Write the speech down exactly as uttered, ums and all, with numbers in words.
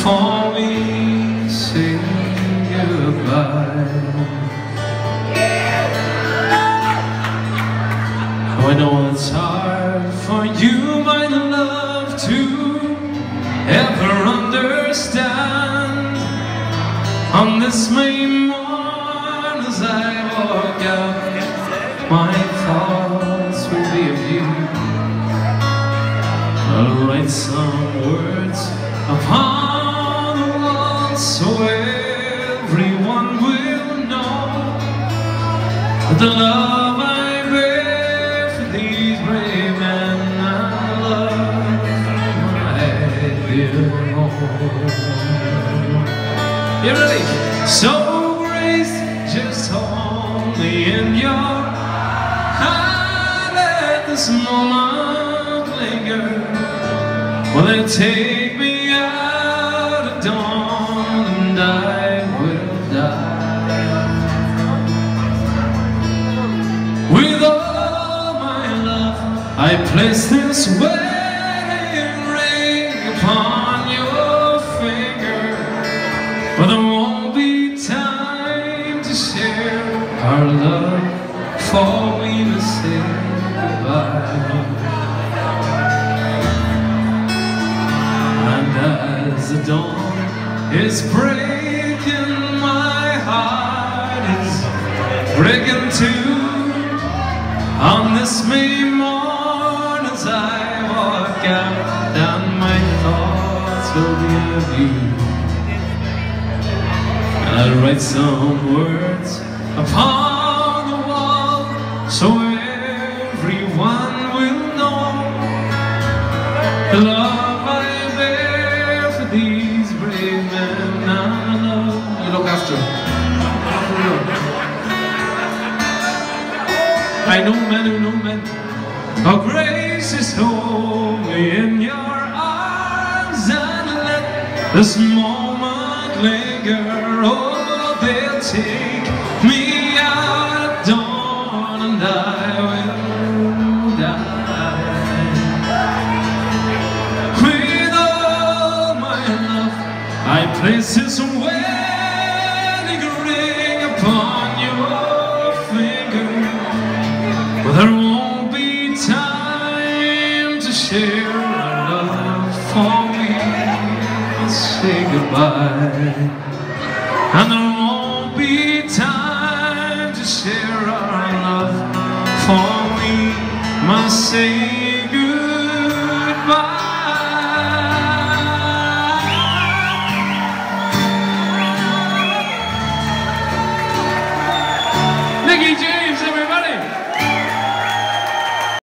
for me to say goodbye. Oh, I know it's hard for you, my love, to ever understand. On this May morn, as I walk out, my thoughts will be of you. I'll write some words upon the wall, so everyone will know that the love I bear for these brave men I love, my dear home. You ready? So Grace, just hold me in your hand, let this moment linger. Will it take me out at dawn, and I will die with all my love. I place this wedding ring upon your finger, but there won't be time to share our love, for we must say goodbye. As the dawn is breaking, my heart is breaking too. On this May morn, as I walk out, down my thoughts will be of you. And I'll write some words upon the wall, so everyone will know the love these brave men I love. You look after them. I know men who know men. Oh, Grace, just hold me in your arms and let this moment linger. Oh, they'll take me out at dawn, and I will die. I place this wedding ring upon your finger, but there won't be time to share our love, for we must say goodbye. And there won't be time to share our love, for we must say